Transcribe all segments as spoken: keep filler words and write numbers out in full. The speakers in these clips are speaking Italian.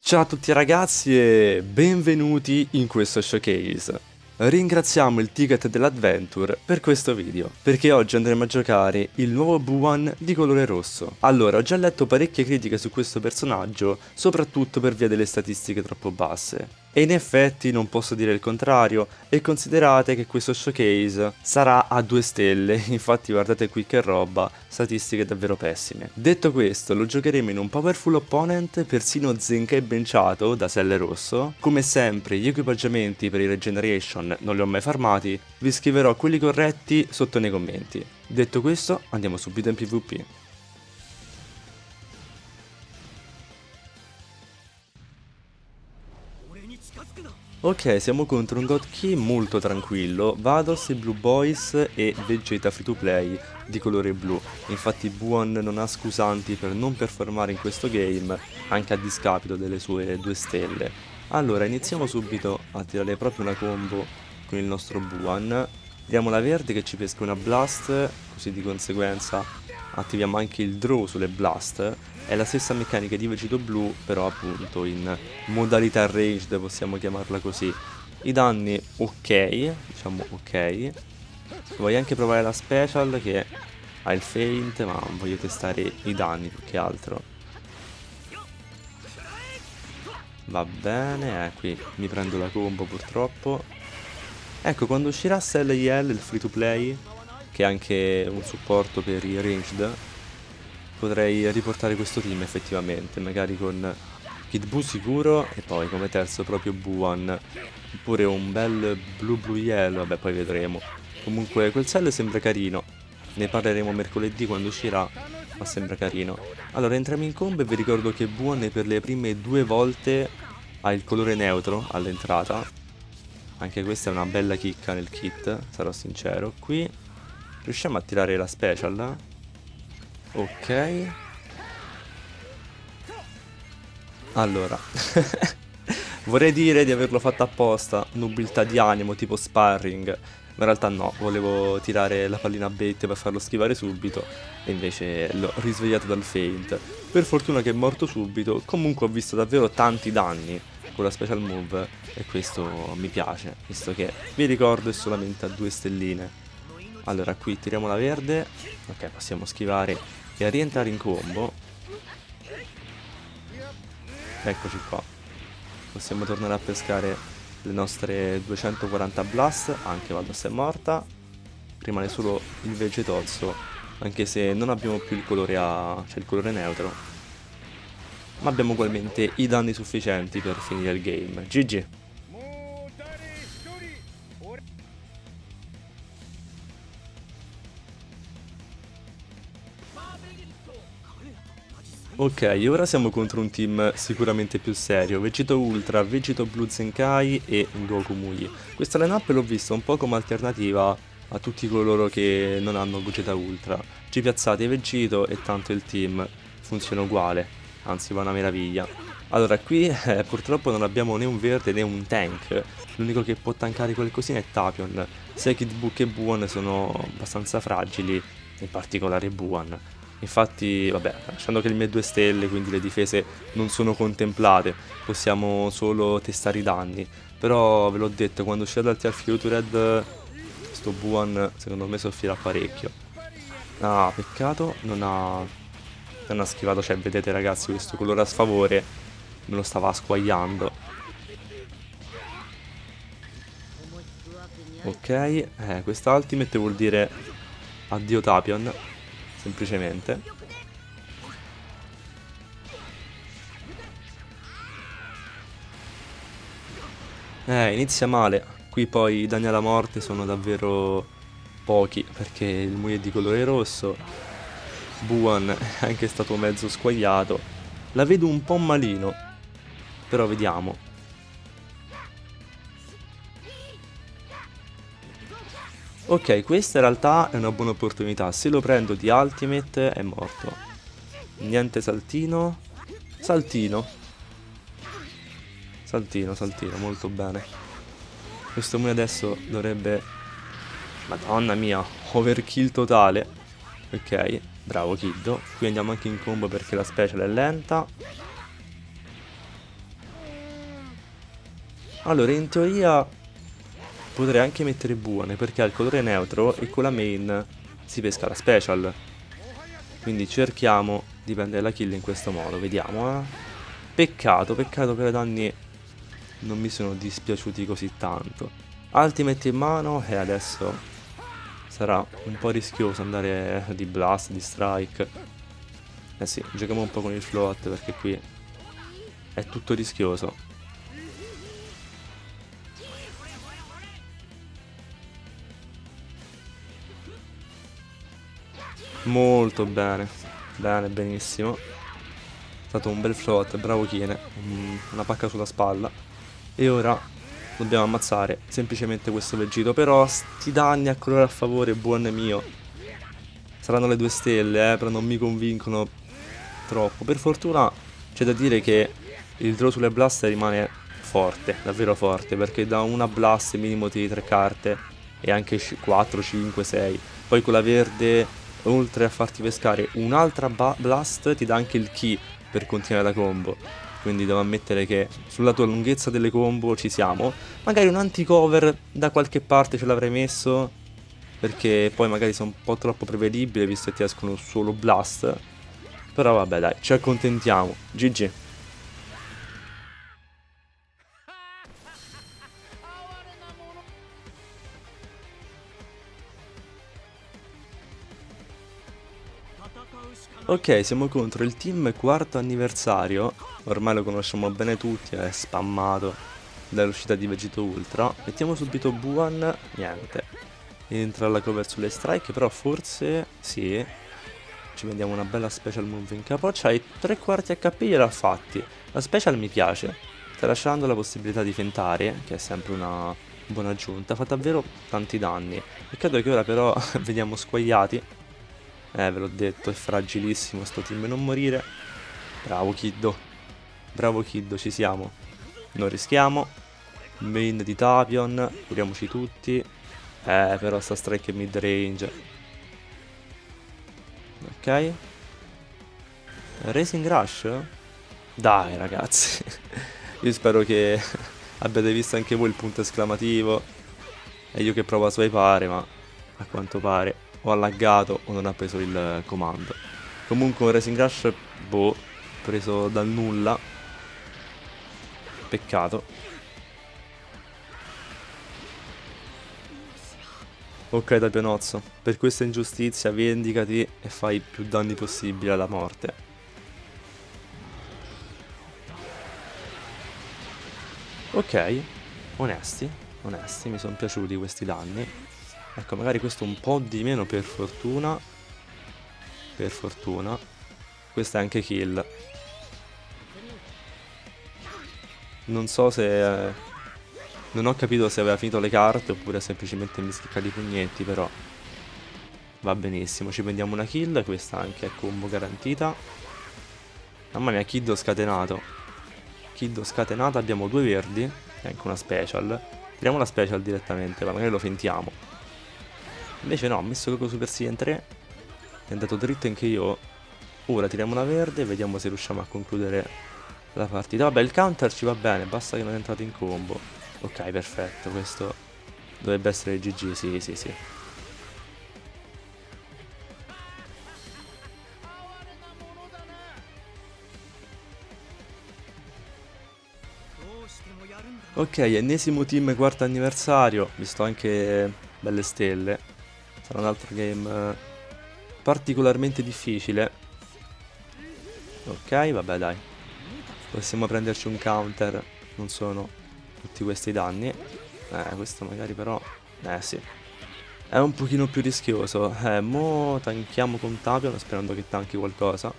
Ciao a tutti ragazzi e benvenuti in questo showcase. Ringraziamo il Ticket dell'Adventure per questo video, perché oggi andremo a giocare il nuovo Buwan di colore rosso. Allora, ho già letto parecchie critiche su questo personaggio, soprattutto per via delle statistiche troppo basse. E in effetti non posso dire il contrario, e considerate che questo showcase sarà a due stelle, infatti guardate qui che roba, statistiche davvero pessime. Detto questo, lo giocheremo in un powerful opponent, persino Zenkai benciato da Selle Rosso. Come sempre, gli equipaggiamenti per i regeneration non li ho mai farmati, vi scriverò quelli corretti sotto nei commenti. Detto questo, andiamo subito in PvP. Ok, siamo contro un God Key molto tranquillo, Vados, Blue Boys e Vegeta Free to Play di colore blu. Infatti Buwan non ha scusanti per non performare in questo game, anche a discapito delle sue due stelle. Allora, iniziamo subito a tirare proprio una combo con il nostro Buwan. Diamo la verde che ci pesca una Blast, così di conseguenza attiviamo anche il Draw sulle Blast. È la stessa meccanica di Vegito Blu, però appunto in modalità ranged, possiamo chiamarla così. I danni ok, diciamo ok. Voglio anche provare la special che ha il feint, ma voglio testare i danni più che altro. Va bene, eh, qui mi prendo la combo purtroppo. Ecco, quando uscirà Cell I L, il free to play, che è anche un supporto per i ranged, potrei riportare questo team effettivamente, magari con Kid Buu sicuro e poi come terzo proprio Buwan, oppure un bel blu blu yellow, vabbè poi vedremo. Comunque quel cell sembra carino, ne parleremo mercoledì quando uscirà, ma sembra carino. Allora entriamo in combo e vi ricordo che Buwan per le prime due volte ha il colore neutro all'entrata, anche questa è una bella chicca nel kit, sarò sincero. Qui riusciamo a tirare la special? Ok. Allora vorrei dire di averlo fatto apposta, nobiltà di animo tipo sparring, ma in realtà no, volevo tirare la pallina bait per farlo schivare subito e invece l'ho risvegliato dal feint. Per fortuna che è morto subito. Comunque ho visto davvero tanti danni con la special move e questo mi piace, visto che vi ricordo è solamente a due stelline. Allora qui tiriamo la verde, ok, possiamo schivare e rientrare in combo. Eccoci qua, possiamo tornare a pescare le nostre duecentoquaranta blast, anche Vados è morta, rimane solo il Vegetozzo, anche se non abbiamo più il colore A, cioè il colore neutro, ma abbiamo ugualmente i danni sufficienti per finire il game. G G. Ok, ora siamo contro un team sicuramente più serio, Vegito Ultra, Vegito Blue Zenkai e Goku Mui. Questa lineup l'ho vista un po' come alternativa a tutti coloro che non hanno Vegeta Ultra. Ci piazzate Vegito e tanto il team funziona uguale, anzi va una meraviglia. Allora qui eh, purtroppo non abbiamo né un verde né un tank, l'unico che può tankare qualcosina è Tapion. Sia Kid Buu che Buwan sono abbastanza fragili, in particolare Buwan. Infatti, vabbè, lasciando che le mie due stelle, quindi le difese non sono contemplate, possiamo solo testare i danni. Però ve l'ho detto, quando uscirà dal Tier Futured, sto Buwan secondo me soffrirà parecchio. Ah, peccato, non ha, non ha schivato, cioè vedete ragazzi questo colore a sfavore me lo stava squagliando. Ok, eh, questa ultimate vuol dire addio Tapion, semplicemente. Eh, inizia male. Qui poi i danni alla morte sono davvero pochi, perché il Mui è di colore rosso. Buwan è anche stato mezzo squagliato. La vedo un po' malino, però vediamo. Ok, questa in realtà è una buona opportunità. Se lo prendo di ultimate è morto. Niente saltino. Saltino. Saltino, saltino, molto bene. Questo Mui adesso dovrebbe... Madonna mia, overkill totale. Ok, bravo Kiddo. Qui andiamo anche in combo perché la special è lenta. Allora, in teoria potrei anche mettere buone perché ha il colore neutro e con la main si pesca la special. Quindi cerchiamo di prendere la kill in questo modo, vediamo, eh. Peccato, peccato che i danni non mi sono dispiaciuti così tanto. Ultimate in mano e adesso sarà un po' rischioso andare di blast, di strike. Eh sì, giochiamo un po' con il float perché qui è tutto rischioso. Molto bene, bene, benissimo. È stato un bel float, bravo Kine, una pacca sulla spalla. E ora dobbiamo ammazzare semplicemente questo Vegito. Però sti danni a colore a favore, buon mio. Saranno le due stelle, eh, però non mi convincono troppo. Per fortuna c'è da dire che il draw sulle blast rimane forte, davvero forte, perché da una blast minimo di tre carte e anche quattro, cinque, sei. Poi con la verde, oltre a farti pescare un'altra blast, ti dà anche il key per continuare la combo. Quindi devo ammettere che sulla tua lunghezza delle combo ci siamo. Magari un anti-cover da qualche parte ce l'avrei messo, perché poi magari sono un po' troppo prevedibile visto che ti escono solo blast. Però vabbè dai, ci accontentiamo. G G. Ok, siamo contro il team quarto anniversario. Ormai lo conosciamo bene tutti, è spammato dall'uscita di Vegito Ultra. Mettiamo subito Buon, niente. Entra la cover sulle strike, però forse sì. Ci vediamo una bella special move in capoccia. I tre quarti H P gliel'ha fatti. La special mi piace, sta lasciando la possibilità di fentare, che è sempre una buona aggiunta. Fa davvero tanti danni. Peccato che ora però vediamo squagliati. Eh, ve l'ho detto, è fragilissimo sto team, non morire. Bravo Kiddo. Bravo Kiddo, ci siamo. Non rischiamo. Main di Tapion, curiamoci tutti. Eh, però sta strike è mid range. Ok. Racing Rush? Dai ragazzi. Io spero che abbiate visto anche voi il punto esclamativo. E io che provo a swipare, ma a quanto pare o ha laggato o non ha preso il comando. Comunque un Racing Rush, boh, preso dal nulla. Peccato. Ok Tapionozzo, per questa ingiustizia vendicati e fai più danni possibili alla morte. Ok, onesti, onesti, mi sono piaciuti questi danni. Ecco, magari questo un po' di meno per fortuna. Per fortuna. Questa è anche kill. Non so se... Eh, non ho capito se aveva finito le carte oppure semplicemente mi schicca di pugnetti, però va benissimo. Ci prendiamo una kill, questa anche è combo garantita. Mamma mia, Kiddo scatenato. Kiddo scatenato, abbiamo due verdi e anche una special. Tiriamo la special direttamente, ma magari lo fentiamo. Invece no, ho messo Goku Super Saiyan tre. È andato dritto anche io. Ora tiriamo una verde e vediamo se riusciamo a concludere la partita. Vabbè, il counter ci va bene, basta che non è entrato in combo. Ok, perfetto, questo dovrebbe essere il G G, sì, sì, sì. Ok, ennesimo team quarto anniversario. Visto anche belle stelle. Sarà un altro game particolarmente difficile. Ok, vabbè dai. Possiamo prenderci un counter. Non sono tutti questi danni. Eh, questo magari però... Eh sì. È un pochino più rischioso. Eh, mo tanchiamo con Tapion sperando che tanchi qualcosa.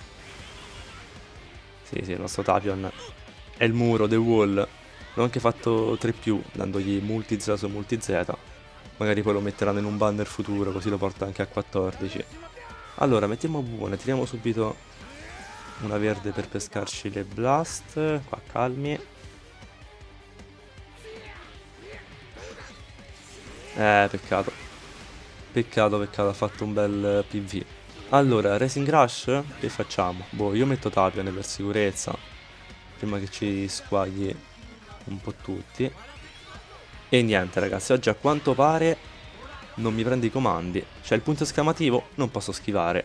Sì, sì, il nostro Tapion è il muro, The Wall. L'ho anche fatto tre più, dandogli multi Z su multi Z. Magari poi lo metteranno in un banner futuro, così lo porta anche a quattordici. Allora, mettiamo buone, tiriamo subito una verde per pescarci le blast. Qua calmi. Eh, peccato. Peccato, peccato, ha fatto un bel P V. Allora, Racing Rush? Che facciamo? Boh, io metto Tapion per sicurezza. Prima che ci squagli un po' tutti. E niente ragazzi, oggi a quanto pare non mi prende i comandi. C'è il punto esclamativo, non posso schivare.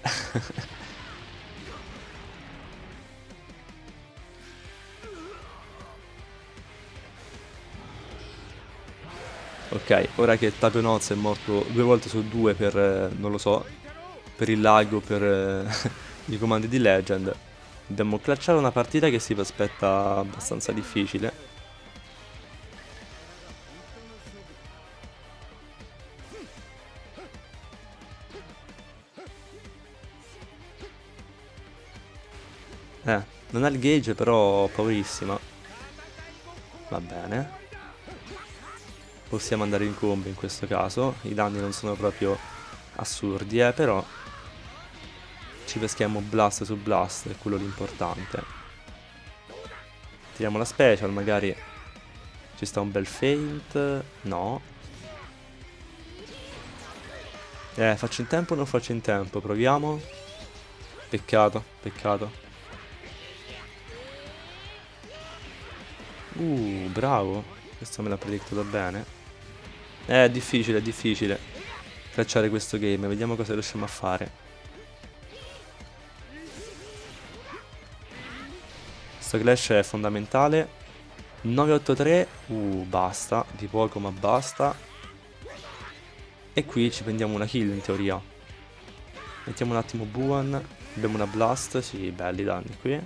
Ok, ora che Tapionozzo è morto due volte su due per, eh, non lo so, per il lag o per eh, i comandi di Legend, dobbiamo clutchare una partita che si aspetta abbastanza difficile. Eh, non ha il gauge però paurissima. Va bene. Possiamo andare in combo in questo caso, i danni non sono proprio assurdi, eh, però ci peschiamo blast su blast, è quello l'importante. Tiriamo la special, magari ci sta un bel feint, no. Eh, faccio in tempo o non faccio in tempo, proviamo. Peccato, peccato. Uh, bravo, questo me l'ha predictato bene. Eh, è difficile, è difficile tracciare questo game, vediamo cosa riusciamo a fare. Questo clash è fondamentale. nove otto tre, uh, basta, di poco ma basta. E qui ci prendiamo una kill in teoria. Mettiamo un attimo Buon, abbiamo una blast, sì, belli danni qui.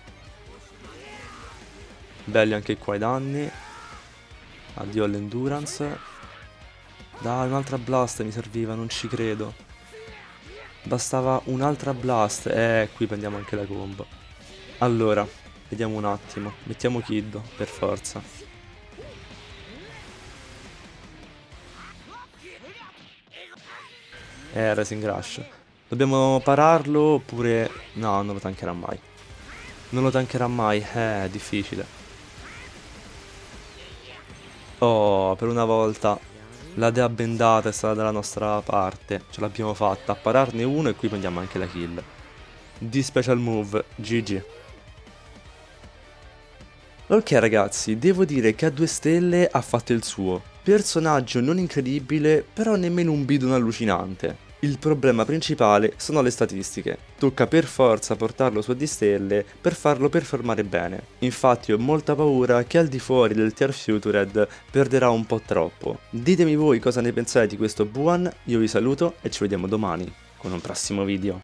Belli anche qua i danni. Addio all'endurance. Dai, un'altra blast mi serviva, non ci credo. Bastava un'altra blast. Eh, qui prendiamo anche la combo. Allora, vediamo un attimo. Mettiamo Kiddo, per forza. Eh, Rising Rush. Dobbiamo pararlo oppure... No, non lo tankerà mai. Non lo tankerà mai, eh, è difficile. Oh, per una volta la dea bendata è stata dalla nostra parte. Ce l'abbiamo fatta. A pararne uno e qui prendiamo anche la kill. Di special move, G G. Ok ragazzi, devo dire che a due stelle ha fatto il suo. Personaggio non incredibile, però nemmeno un bidon allucinante. Il problema principale sono le statistiche. Tocca per forza portarlo su di stelle per farlo performare bene. Infatti ho molta paura che al di fuori del tier Futured perderà un po' troppo. Ditemi voi cosa ne pensate di questo Buon, io vi saluto e ci vediamo domani con un prossimo video.